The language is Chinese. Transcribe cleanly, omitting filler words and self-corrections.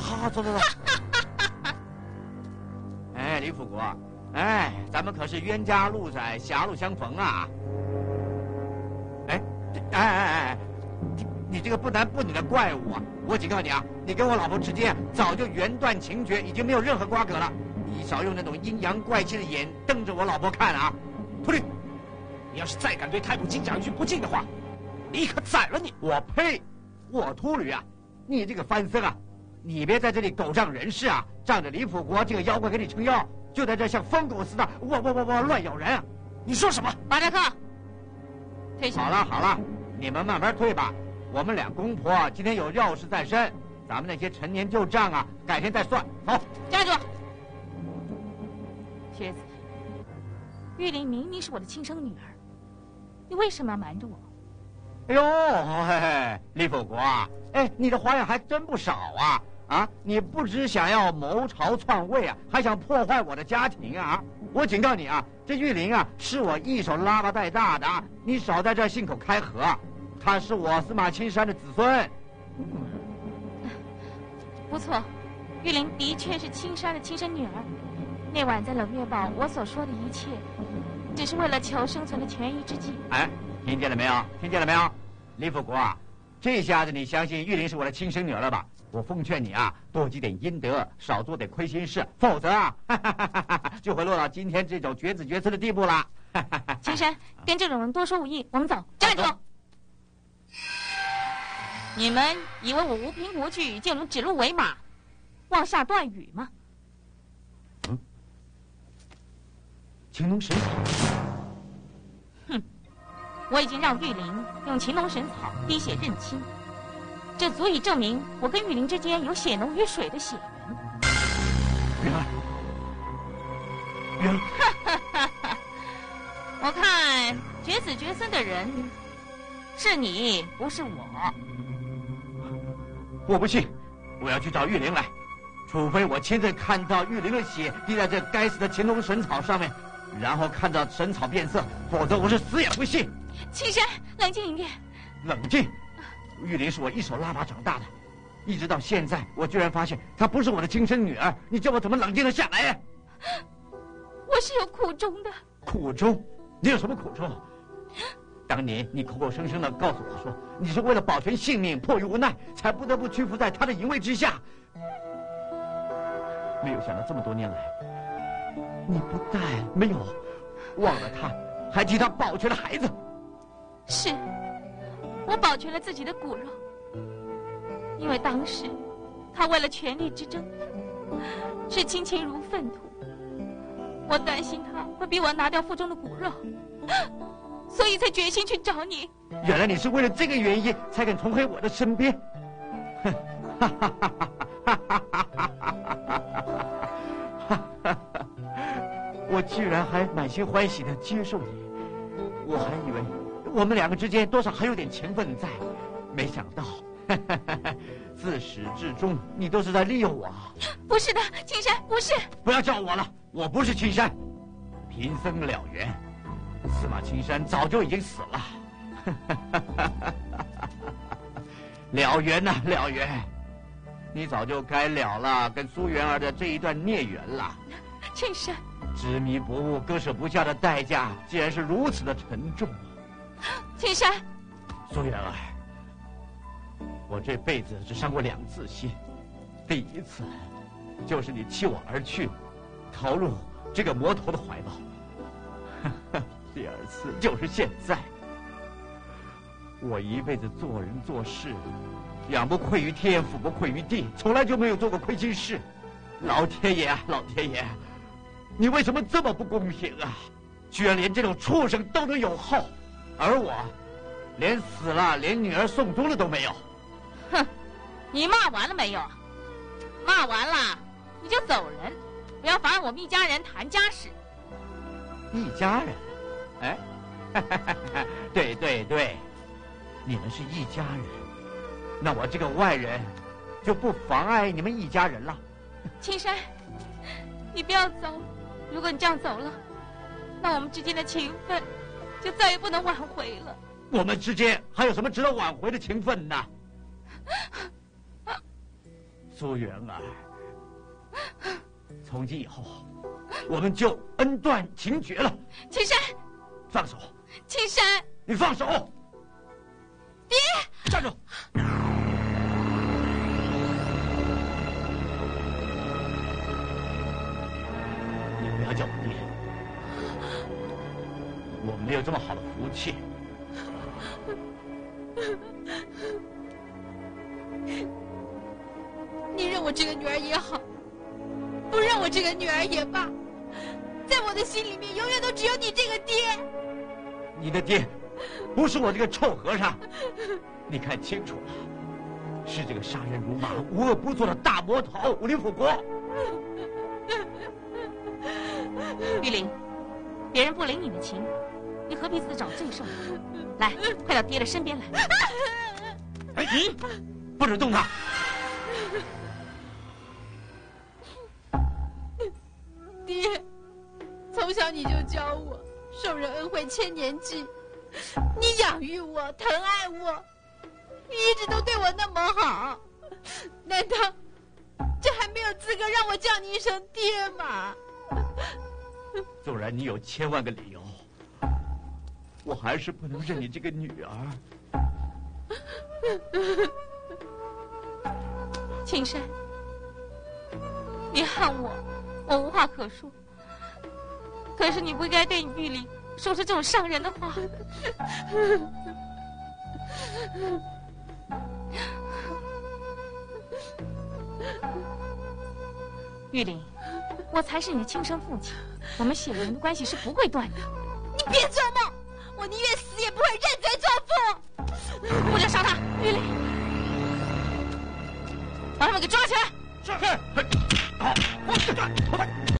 好，走走走。哎，李辅国，哎，咱们可是冤家路窄，狭路相逢啊！哎，你这个不男不女的怪物啊！我警告你啊，你跟我老婆之间早就缘断情绝，已经没有任何瓜葛了。你少用那种阴阳怪气的眼瞪着我老婆看啊！秃驴， 你要是再敢对太仆金讲一句不敬的话，立刻宰了你！ 我呸！我秃驴啊！你这个番僧啊！你别在这里狗仗人势啊！仗着李辅国这个妖怪给你撑腰，就在这像疯狗似的我乱咬人啊！ 你说什么？ 巴扎克，退下。 好了，你们慢慢退吧。我们两公婆今天有要事在身，咱们那些陈年旧账啊，改天再算。走， 站住！瘸子，玉玲明明是我的亲生女儿，你为什么要瞒着我？ 哎呦，嘿嘿，李辅国啊，哎，你的花样还真不少啊！啊，你不只想要谋朝篡位啊，还想破坏我的家庭啊！我警告你啊，这玉玲啊，是我一手拉拔带大的，你少在这信口开河。她是我司马青山的子孙。 不错，玉玲的确是青山的亲生女儿。那晚在冷月堡，我所说的一切，只是为了求生存的权宜之计。 哎，听见了没有？听见了没有？李辅国啊，这下子你相信玉玲是我的亲生女儿了吧？我奉劝你啊，多积点阴德，少做点亏心事，否则啊，就会落到今天这种绝子绝孙的地步了。 青山，跟这种人多说无益，我们走。站住！你们以为我无凭无据就能指鹿为马，妄下断语吗？ 青龙神草。 哼，我已经让玉玲用青龙神草滴血认亲，这足以证明我跟玉玲之间有血浓于水的血缘。 原来， 我看绝子绝孙的人是你，不是我。 我不信，我要去找玉玲来，除非我亲自看到玉玲的血滴在这该死的青龙神草上面，然后看到神草变色，否则我是死也不信。 青山，冷静一点。 冷静！玉玲是我一手拉拔长大的，一直到现在，我居然发现她不是我的亲生女儿，你叫我怎么冷静得下来呀？ 我是有苦衷的。 苦衷？你有什么苦衷？当年你口口声声地告诉我说，你是为了保全性命，迫于无奈才不得不屈服在他的淫威之下。没有想到这么多年来，你不但没有忘了他，还替他保全了孩子。 是，我保全了自己的骨肉，因为当时他为了权力之争，视亲情如粪土，我担心他会逼我拿掉腹中的骨肉，所以才决心去找你。 原来你是为了这个原因才肯重回我的身边。我居然还满心欢喜地接受你，我还以为我们两个之间多少还有点情分在，没想到自始至终你都是在利用我。 不是的，青山，不是。 不要叫我了，我不是青山，贫僧了缘，司马青山早就已经死了。了缘呐，了缘，你早就该了了跟苏媛儿的这一段孽缘了。 青山， 执迷不悟、割舍不下的代价，竟然是如此的沉重。 青山， 苏媛儿，我这辈子只伤过2次心，第一次就是你弃我而去，逃入这个魔头的怀抱；第2次就是现在。我一辈子做人做事，仰不愧于天，俯不愧于地，从来就没有做过亏心事。老天爷啊，老天爷，你为什么这么不公平啊？居然连这种畜生都能有后，而我连死了连女儿送终了都没有。 哼，你骂完了没有？骂完了你就走人，不要妨碍我们一家人谈家事。 一家人？哎，对对对，你们是一家人，那我这个外人就不妨碍你们一家人了。 青山，你不要走，如果你这样走了，那我们之间的情分就再也不能挽回了。 我们之间还有什么值得挽回的情分呢？ 苏媛儿，从今以后，我们就恩断情绝了。 青山， 放手！ 青山， 你放手！ 爹， 站住！你不要叫我爹，我没有这么好的福气。 你认我这个女儿也好，不认我这个女儿也罢，在我的心里面永远都只有你这个爹。 你的爹不是我这个臭和尚，你看清楚了，是这个杀人如麻、无恶不作的大魔头武林府国。 玉玲，别人不领你的情，你何必自找罪受？来，快到爹的身边来。 哎，不准动他！ 爹，从小你就教我受人恩惠千年记，你养育我，疼爱我，你一直都对我那么好，难道这还没有资格让我叫你一声爹吗？ 纵然你有千万个理由，我还是不能认你这个女儿。 青山，你恨我，我无话可说。可是你不该对玉玲说出这种伤人的话。玉玲，我才是你的亲生父亲，我们血缘的关系是不会断的。 你别做梦，我宁愿死也不会认贼作父。 不能杀他，玉玲，把他们给抓起来。 是。好，